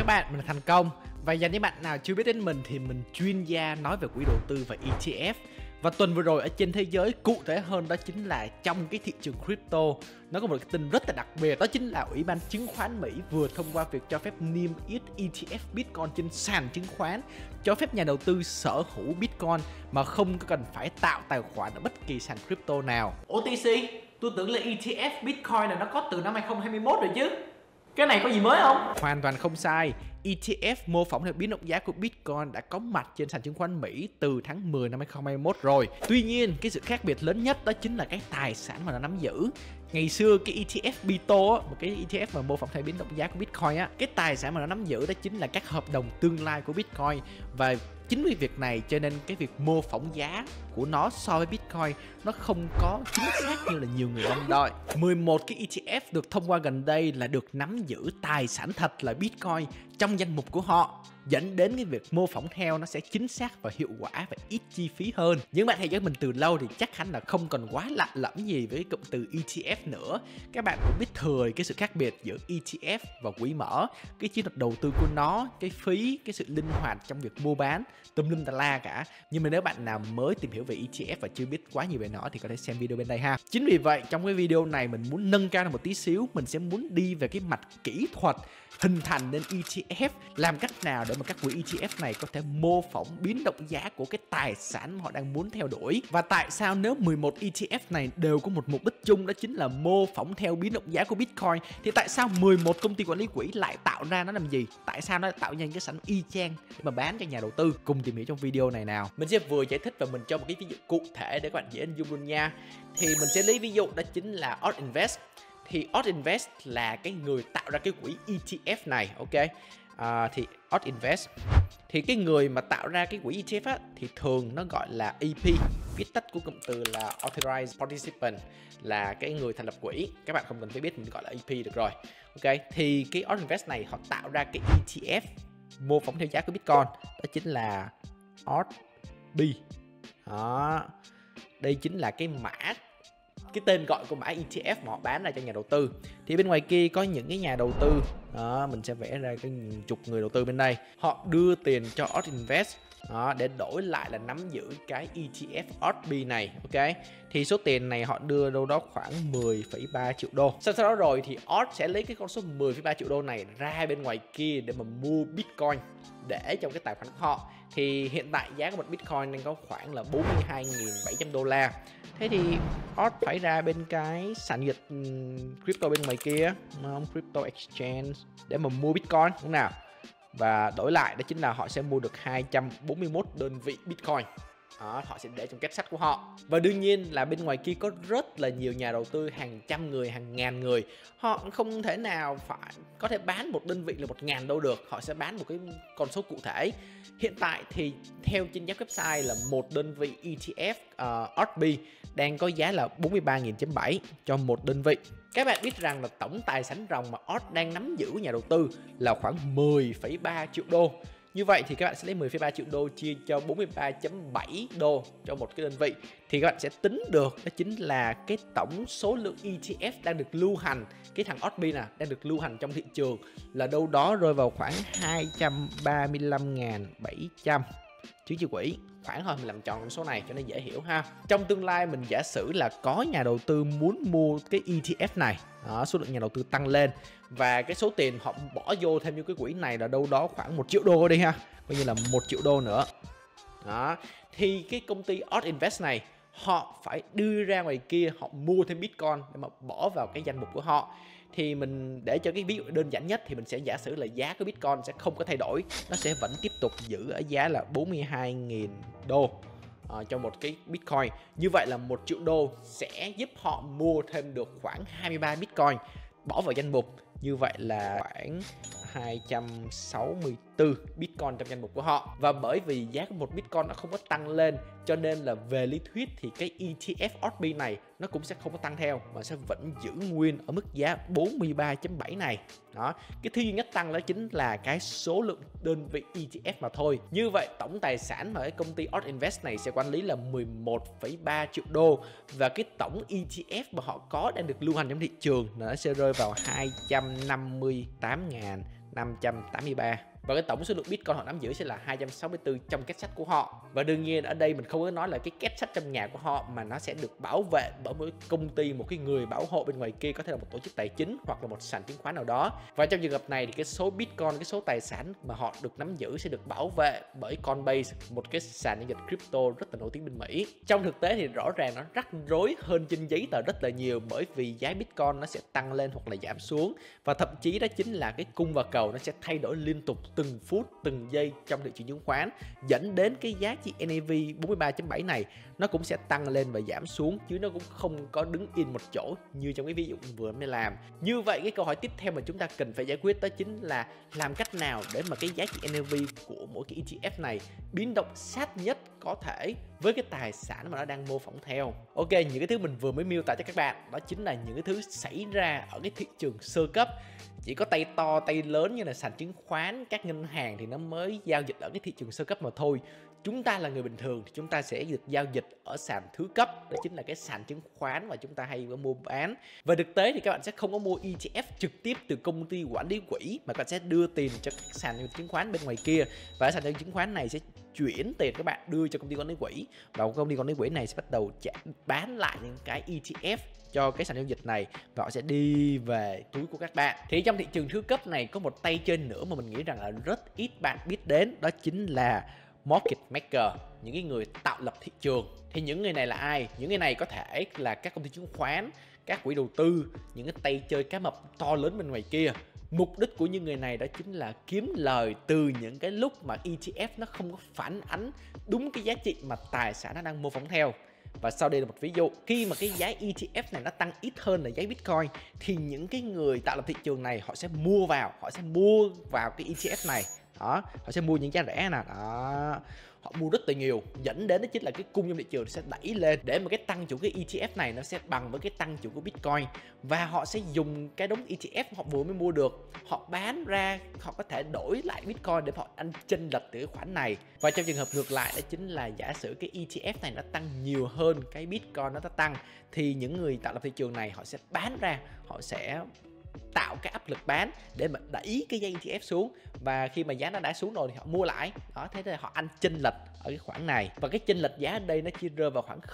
bạn, mình là Thành Công. Và dành những bạn nào chưa biết đến mình thì mình chuyên gia nói về quỹ đầu tư và ETF. Và tuần vừa rồi ở trên thế giới, cụ thể hơn đó chính là trong cái thị trường crypto, nó có một cái tin rất là đặc biệt. Đó chính là Ủy ban chứng khoán Mỹ vừa thông qua việc cho phép niêm yết ETF Bitcoin trên sàn chứng khoán, cho phép nhà đầu tư sở hữu Bitcoin mà không có cần phải tạo tài khoản ở bất kỳ sàn crypto nào. OTC, tôi tưởng là ETF Bitcoin là nó có từ năm 2021 rồi chứ. Cái này có gì mới không? Hoàn toàn không sai. ETF mô phỏng theo biến động giá của Bitcoin đã có mặt trên sàn chứng khoán Mỹ từ tháng 10 năm 2021 rồi. Tuy nhiên, cái sự khác biệt lớn nhất đó chính là cái tài sản mà nó nắm giữ. Ngày xưa cái ETF BITO, một cái ETF mà mô phỏng theo biến động giá của Bitcoin á, cái tài sản mà nó nắm giữ đó chính là các hợp đồng tương lai của Bitcoin. Và chính vì việc này cho nên cái việc mô phỏng giá của nó so với Bitcoin nó không có chính xác như là nhiều người mong đợi. 11 cái ETF được thông qua gần đây là được nắm giữ tài sản thật là Bitcoin trong danh mục của họ, dẫn đến cái việc mô phỏng theo nó sẽ chính xác và hiệu quả và ít chi phí hơn. Những bạn theo dõi mình từ lâu thì chắc hẳn là không còn quá lạ lẫm gì với cụm từ ETF nữa. Các bạn cũng biết thừa cái sự khác biệt giữa ETF và quỹ mở, cái chiến lược đầu tư của nó, cái phí, cái sự linh hoạt trong việc mua bán, tùm lum tà la cả. Nhưng mà nếu bạn nào mới tìm hiểu về ETF và chưa biết quá nhiều về nó thì có thể xem video bên đây ha. Chính vì vậy trong cái video này mình muốn nâng cao một tí xíu, mình sẽ muốn đi về cái mặt kỹ thuật hình thành nên ETF, làm cách nào để mà các quỹ ETF này có thể mô phỏng biến động giá của cái tài sản mà họ đang muốn theo đuổi. Và tại sao nếu 11 ETF này đều có một mục đích chung, đó chính là mô phỏng theo biến động giá của Bitcoin, thì tại sao 11 công ty quản lý quỹ lại tạo ra nó làm gì? Tại sao nó lại tạo ra những cái sản y chang để mà bán cho nhà đầu tư? Cùng tìm hiểu trong video này nào. Mình sẽ vừa giải thích và mình cho một cái ví dụ cụ thể để các bạn dễ hình dung luôn nha. Thì mình sẽ lấy ví dụ đó chính là Odd Invest. Thì Odd Invest là cái người tạo ra cái quỹ ETF này, ok? Thì Odd Invest, thì cái người mà tạo ra cái quỹ ETF á, thì thường nó gọi là EP, viết tắt của cụm từ là Authorized Participant, là cái người thành lập quỹ. Các bạn không cần phải biết, mình gọi là EP được rồi, ok? Thì cái Odd Invest này họ tạo ra cái ETF mô phỏng theo giá của Bitcoin, đó chính là ODD. Đó, đây chính là cái tên gọi của mã ETF mà họ bán ra cho nhà đầu tư. Thì bên ngoài kia có những cái nhà đầu tư đó, mình sẽ vẽ ra cái chục người đầu tư bên đây, họ đưa tiền cho Odd Invest đó, để đổi lại là nắm giữ cái ETF ODD này, ok? Thì số tiền này họ đưa đâu đó khoảng 10,3 triệu đô. Sau đó rồi thì Odd sẽ lấy cái con số 10,3 triệu đô này ra bên ngoài kia để mà mua Bitcoin để trong cái tài khoản của họ. Thì hiện tại giá của một Bitcoin đang có khoảng là 42.700 đô la. Thế thì Odd phải ra bên cái sàn giao dịch crypto bên ngoài kia, crypto exchange, để mà mua Bitcoin, đúng nào? Và đổi lại đó chính là họ sẽ mua được 241 đơn vị Bitcoin. Đó, họ sẽ để trong két sắt của họ. Và đương nhiên là bên ngoài kia có rất là nhiều nhà đầu tư, hàng trăm người, hàng ngàn người. Họ không thể nào phải có thể bán một đơn vị là 1.000 đâu được. Họ sẽ bán một cái con số cụ thể. Hiện tại thì theo trên giá website là một đơn vị ETF ODD đang có giá là 43.700 cho một đơn vị. Các bạn biết rằng là tổng tài sản ròng mà Odd đang nắm giữ của nhà đầu tư là khoảng 10,3 triệu đô. Như vậy thì các bạn sẽ lấy 10,3 triệu đô chia cho 43,7 đô cho một cái đơn vị. Thì các bạn sẽ tính được đó chính là cái tổng số lượng ETF đang được lưu hành, cái thằng ODD nè, đang được lưu hành trong thị trường là đâu đó rơi vào khoảng 235.700 chứng chỉ quỹ. Khoảng thôi, mình làm tròn con số này cho nó dễ hiểu ha. Trong tương lai mình giả sử là có nhà đầu tư muốn mua cái ETF này, đó, số lượng nhà đầu tư tăng lên và cái số tiền họ bỏ vô thêm như cái quỹ này là đâu đó khoảng 1 triệu đô đi ha, coi như là 1 triệu đô nữa. Đó, thì cái công ty Odd Invest này họ phải đưa ra ngoài kia, họ mua thêm Bitcoin để mà bỏ vào cái danh mục của họ. Thì mình để cho cái ví dụ đơn giản nhất thì mình sẽ giả sử là giá của Bitcoin sẽ không có thay đổi, nó sẽ vẫn tiếp tục giữ ở giá là 42.000 đô cho một cái Bitcoin. Như vậy là 1 triệu đô sẽ giúp họ mua thêm được khoảng 23 Bitcoin bỏ vào danh mục. Như vậy là khoảng 264 Bitcoin trong danh mục của họ. Và bởi vì giá của một Bitcoin nó không có tăng lên, cho nên là về lý thuyết thì cái ETF ODD này nó cũng sẽ không có tăng theo, mà sẽ vẫn giữ nguyên ở mức giá 43,7 này. Đó, cái thứ duy nhất tăng đó chính là cái số lượng đơn vị ETF mà thôi. Như vậy tổng tài sản mà cái công ty Odd Invest này sẽ quản lý là 11,3 triệu đô. Và cái tổng ETF mà họ có đang được lưu hành trong thị trường nó sẽ rơi vào 258.000 583. Và cái tổng số lượng Bitcoin họ nắm giữ sẽ là 264 trong két sắt của họ. Và đương nhiên ở đây mình không có nói là cái két sắt trong nhà của họ, mà nó sẽ được bảo vệ bởi một công ty, một cái người bảo hộ bên ngoài kia, có thể là một tổ chức tài chính hoặc là một sàn chứng khoán nào đó. Và trong trường hợp này thì cái số Bitcoin, cái số tài sản mà họ được nắm giữ sẽ được bảo vệ bởi Coinbase, một cái sàn giao dịch crypto rất là nổi tiếng bên Mỹ. Trong thực tế thì rõ ràng nó rắc rối hơn trên giấy tờ rất là nhiều, bởi vì giá Bitcoin nó sẽ tăng lên hoặc là giảm xuống, và thậm chí đó chính là cái cung và cầu nó sẽ thay đổi liên tục từng phút, từng giây trong thị trường chứng khoán, dẫn đến cái giá trị NAV 43.7 này nó cũng sẽ tăng lên và giảm xuống, chứ nó cũng không có đứng yên một chỗ như trong cái ví dụ vừa mới làm. Như vậy cái câu hỏi tiếp theo mà chúng ta cần phải giải quyết đó chính là làm cách nào để mà cái giá trị NAV của mỗi cái ETF này biến động sát nhất có thể với cái tài sản mà nó đang mô phỏng theo. Ok, những cái thứ mình vừa mới miêu tả cho các bạn đó chính là những cái thứ xảy ra ở cái thị trường sơ cấp. Chỉ có tay to, tay lớn như là sàn chứng khoán, các ngân hàng thì nó mới giao dịch ở cái thị trường sơ cấp mà thôi. Chúng ta là người bình thường thì chúng ta sẽ được giao dịch ở sàn thứ cấp, đó chính là cái sàn chứng khoán mà chúng ta hay mua bán. Và thực tế thì các bạn sẽ không có mua ETF trực tiếp từ công ty quản lý quỹ, mà các bạn sẽ đưa tiền cho các sàn chứng khoán bên ngoài kia, và sàn chứng khoán này sẽ chuyển tiền các bạn đưa cho công ty quản lý quỹ, và công ty quản lý quỹ này sẽ bắt đầu bán lại những cái ETF cho cái sàn giao dịch này, và họ sẽ đi về túi của các bạn. Thì trong thị trường thứ cấp này có một tay chơi nữa mà mình nghĩ rằng là rất ít bạn biết đến, đó chính là market maker, những cái người tạo lập thị trường. Thì những người này là ai? Những người này có thể là các công ty chứng khoán, các quỹ đầu tư, những cái tay chơi cá mập to lớn bên ngoài kia. Mục đích của những người này đó chính là kiếm lời từ những cái lúc mà ETF nó không có phản ánh đúng cái giá trị mà tài sản nó đang mô phỏng theo. Và sau đây là một ví dụ, khi mà cái giá ETF này nó tăng ít hơn là giá Bitcoin, thì những cái người tạo lập thị trường này họ sẽ mua vào cái ETF này. Đó, họ sẽ mua những giá rẻ nè, đó, họ mua rất là nhiều, dẫn đến đó chính là cái cung trong thị trường sẽ đẩy lên, để mà cái tăng trưởng cái ETF này nó sẽ bằng với cái tăng trưởng của Bitcoin. Và họ sẽ dùng cái đống ETF họ vừa mới mua được, họ bán ra, họ có thể đổi lại Bitcoin để họ ăn chênh lệch từ cái khoản này. Và trong trường hợp ngược lại đó chính là giả sử cái ETF này nó tăng nhiều hơn cái Bitcoin nó tăng, thì những người tạo lập thị trường này họ sẽ bán ra, họ sẽ tạo cái áp lực bán để mà đẩy cái giá ETF xuống, và khi mà giá nó đã xuống rồi thì họ mua lại. Đó, thế nên họ ăn chênh lệch ở cái khoản này, và cái chênh lệch giá ở đây nó chỉ rơi vào khoảng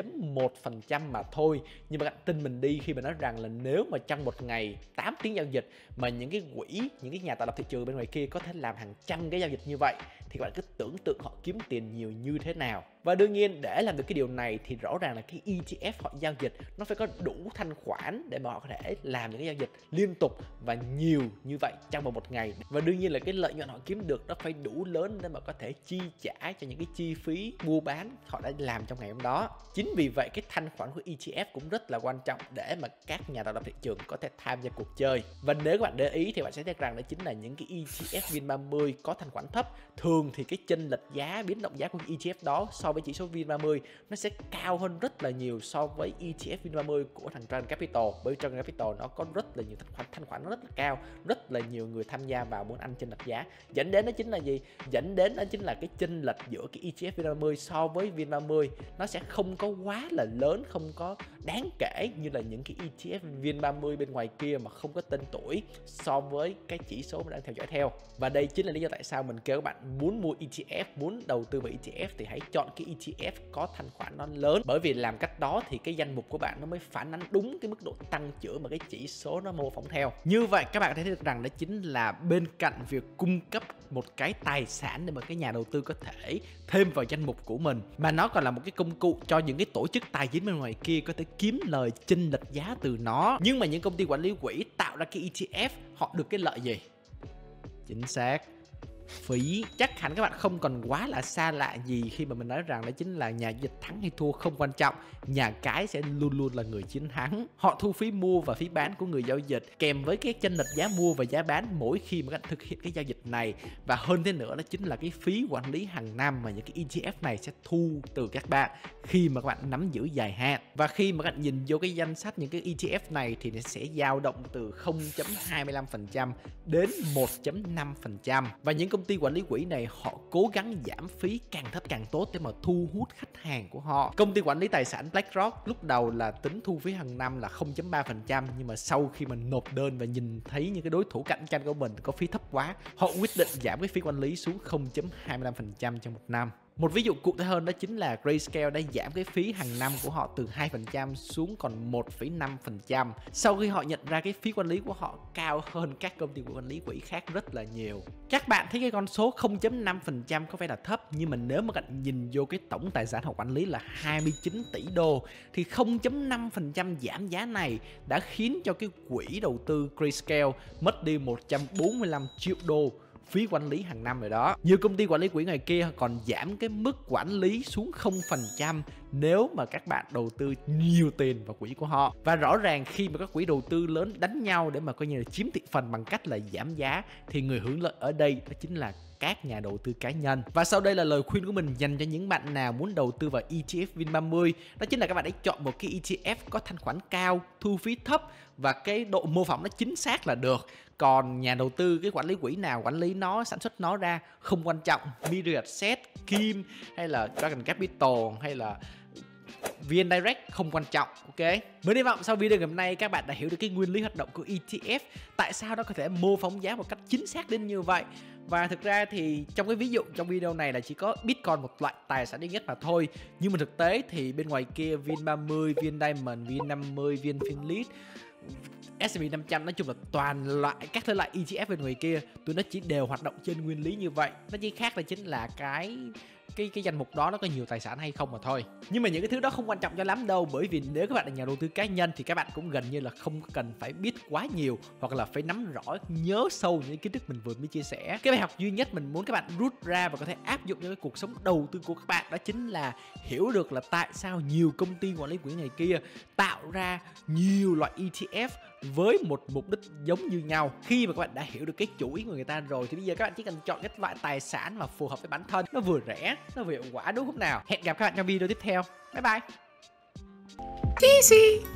0.1% mà thôi. Nhưng mà các bạn tin mình đi khi mà nói rằng là nếu mà trong một ngày 8 tiếng giao dịch mà những cái quỹ, những cái nhà tạo lập thị trường bên ngoài kia có thể làm hàng trăm cái giao dịch như vậy, thì các bạn cứ tưởng tượng họ kiếm tiền nhiều như thế nào. Và đương nhiên để làm được cái điều này thì rõ ràng là cái ETF họ giao dịch nó phải có đủ thanh khoản để mà họ có thể làm những cái giao dịch liên tục và nhiều như vậy trong một ngày. Và đương nhiên là cái lợi nhuận họ kiếm được nó phải đủ lớn để mà có thể chi trả cho những cái chi phí mua bán họ đã làm trong ngày hôm đó. Chính vì vậy cái thanh khoản của ETF cũng rất là quan trọng để mà các nhà tạo lập thị trường có thể tham gia cuộc chơi. Và nếu các bạn để ý thì bạn sẽ thấy rằng đó chính là những cái ETF VN30 có thanh khoản thấp. Thường thì cái chênh lệch giá, biến động giá của cái ETF đó so với chỉ số VN30 nó sẽ cao hơn rất là nhiều so với ETF VN30 của thằng Dragon Capital. Bởi vì Dragon Capital nó có rất là nhiều thanh khoản nó rất là cao, rất là nhiều người tham gia vào muốn ăn chênh lệch giá. Dẫn đến đó chính là gì? Dẫn đến đó chính là cái chênh lệch giữa cái ETF VN30 so với VN30 nó sẽ không có quá là lớn, không có đáng kể như là những cái ETF VN30 bên ngoài kia mà không có tên tuổi so với cái chỉ số mà đang theo dõi theo. Và đây chính là lý do tại sao mình kêu các bạn muốn mua ETF, muốn đầu tư vào ETF thì hãy chọn cái ETF có thanh khoản nó lớn, bởi vì làm cách đó thì cái danh mục của bạn nó mới phản ánh đúng cái mức độ tăng trưởng mà cái chỉ số nó mô phỏng theo. Như vậy các bạn thấy được rằng đó chính là bên cạnh việc cung cấp một cái tài sản để mà cái nhà đầu tư có thể thêm vào danh mục của mình, mà nó còn là một cái công cụ cho những cái tổ chức tài chính bên ngoài kia có thể kiếm lời chênh lệch giá từ nó. Nhưng mà những công ty quản lý quỹ tạo ra cái ETF họ được cái lợi gì? Chính xác, phí. Chắc hẳn các bạn không còn quá là xa lạ gì khi mà mình nói rằng đó chính là nhà dịch thắng hay thua không quan trọng, nhà cái sẽ luôn luôn là người chiến thắng. Họ thu phí mua và phí bán của người giao dịch kèm với cái chênh lệch giá mua và giá bán mỗi khi mà các bạn thực hiện cái giao dịch này. Và hơn thế nữa đó chính là cái phí quản lý hàng năm mà những cái ETF này sẽ thu từ các bạn khi mà các bạn nắm giữ dài hạn. Và khi mà các bạn nhìn vô cái danh sách những cái ETF này thì nó sẽ dao động từ 0.25% đến 1.5%. Và những công công ty quản lý quỹ này họ cố gắng giảm phí càng thấp càng tốt để mà thu hút khách hàng của họ. Công ty quản lý tài sản BlackRock lúc đầu là tính thu phí hàng năm là 0.3%, nhưng mà sau khi mà nộp đơn và nhìn thấy những cái đối thủ cạnh tranh của mình có phí thấp quá, họ quyết định giảm cái phí quản lý xuống 0.25% trong một năm. Một ví dụ cụ thể hơn đó chính là Grayscale đã giảm cái phí hàng năm của họ từ 2% xuống còn 1,5% sau khi họ nhận ra cái phí quản lý của họ cao hơn các công ty quản lý quỹ khác rất là nhiều. Các bạn thấy cái con số 0.5% có vẻ là thấp, nhưng mà nếu mà các bạn nhìn vô cái tổng tài sản họ quản lý là 29 tỷ đô thì 0.5% giảm giá này đã khiến cho cái quỹ đầu tư Grayscale mất đi 145 triệu đô phí quản lý hàng năm rồi đó. Nhiều công ty quản lý quỹ ngoài kia còn giảm cái mức quản lý xuống 0% nếu mà các bạn đầu tư nhiều tiền vào quỹ của họ. Và rõ ràng khi mà các quỹ đầu tư lớn đánh nhau để mà coi như là chiếm thị phần bằng cách là giảm giá thì người hưởng lợi ở đây đó chính là các nhà đầu tư cá nhân. Và sau đây là lời khuyên của mình dành cho những bạn nào muốn đầu tư vào ETF VN30. Đó chính là các bạn hãy chọn một cái ETF có thanh khoản cao, thu phí thấp và cái độ mô phỏng nó chính xác là được. Còn nhà đầu tư cái quản lý quỹ nào quản lý nó, sản xuất nó ra không quan trọng. Mirae Asset, Kim hay là Dragon Capital hay là VN Direct không quan trọng, ok? Mới hy vọng sau video ngày hôm nay các bạn đã hiểu được cái nguyên lý hoạt động của ETF, tại sao nó có thể mô phỏng giá một cách chính xác đến như vậy. Và thực ra thì trong cái ví dụ trong video này là chỉ có Bitcoin một loại tài sản duy nhất mà thôi. Nhưng mà thực tế thì bên ngoài kia VN30, VN Diamond, VN50, VN Finlit, S&P 500 nói chung là toàn loại các thể loại ETF bên ngoài kia, tụi nó chỉ đều hoạt động trên nguyên lý như vậy. Nó chỉ khác là chính là cái danh mục đó nó có nhiều tài sản hay không mà thôi. Nhưng mà những cái thứ đó không quan trọng cho lắm đâu, bởi vì nếu các bạn là nhà đầu tư cá nhân thì các bạn cũng gần như là không cần phải biết quá nhiều hoặc là phải nắm rõ, nhớ sâu những kiến thức mình vừa mới chia sẻ. Cái bài học duy nhất mình muốn các bạn rút ra và có thể áp dụng cho cái cuộc sống đầu tư của các bạn đó chính là hiểu được là tại sao nhiều công ty quản lý quỹ này kia tạo ra nhiều loại ETF với một mục đích giống như nhau. Khi mà các bạn đã hiểu được cái chủ ý của người ta rồi thì bây giờ các bạn chỉ cần chọn cái loại tài sản mà phù hợp với bản thân, nó vừa rẻ, nó vừa hiệu quả, đúng không nào? Hẹn gặp các bạn trong video tiếp theo. Bye bye. Easy.